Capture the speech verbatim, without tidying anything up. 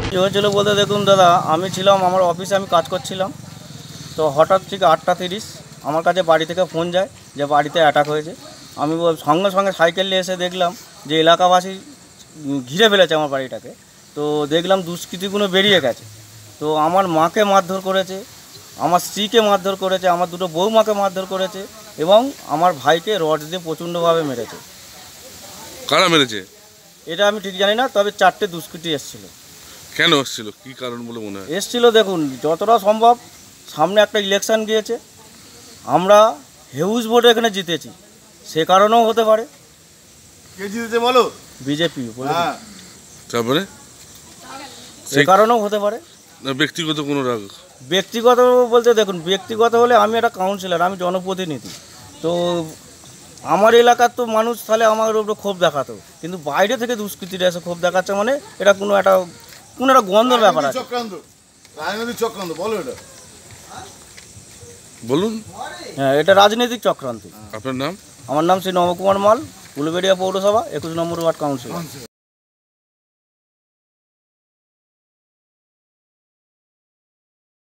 কী হয়েছিল বলতে দেখুন দাদা, আমি ছিলাম আমার অফিসে, আমি কাজ করছিলাম। তো হঠাৎ ঠিক আটটা তিরিশ আমার কাছে বাড়ি থেকে ফোন যায় যে বাড়িতে অ্যাটাক হয়েছে। আমি সঙ্গে সঙ্গে সাইকেল নিয়ে এসে দেখলাম যে এলাকাবাসী ঘিরে ফেলেছে আমার বাড়িটাকে। তো দেখলাম দুষ্কৃতীগুলো বেরিয়ে গেছে। তো আমার মাকে মারধর করেছে, আমার স্ত্রীকে মারধর করেছে, আমার দুটো বৌমাকে মারধর করেছে এবং আমার ভাইকে রড দিয়ে প্রচণ্ডভাবে মেরেছে। কারা মেরেছে এটা আমি ঠিক জানি না, তবে চারটে দুষ্কৃতী এসেছিলো। কেন এসেছিল, কি কারণ বলে মনে হয়? এসেছিলো দেখুন, যতটা সম্ভব সামনে একটা ইলেকশন গিয়েছে, আমরা হিউজ ভোটে এখানে জিতেছি, সে কারণেও হতে পারে। কে জিতেছে বলো? বিজেপি। হ্যাঁ, তারপরে সে কারণেও হতে পারে। না ব্যক্তিগত কোনো রাগ? ব্যক্তিগত বলতে দেখুন, ব্যক্তিগত হলে আমি একটা কাউন্সিলর, আমি জনপ্রতিনিধি। তো আমার এলাকার তো মানুষ তাহলে আমার উপরে ক্ষোভ দেখাতো, কিন্তু বাইরে থেকে দুষ্কৃতীরা এসে ক্ষোভ দেখাচ্ছে, মানে এটা কোনো একটা কোনো একটা গন্ধর ব্যাপার আছে। চক্রান্ত, রাজনৈতিক চক্রান্ত বলো এটা। বলুন। হ্যাঁ, এটা রাজনৈতিক চক্রান্ত। আপনার নাম? আমার নাম শ্রী নবকুমার মাল, উলুবেড়িয়া পৌরসভা একুশ নম্বর ওয়ার্ড কাউন্সিলর।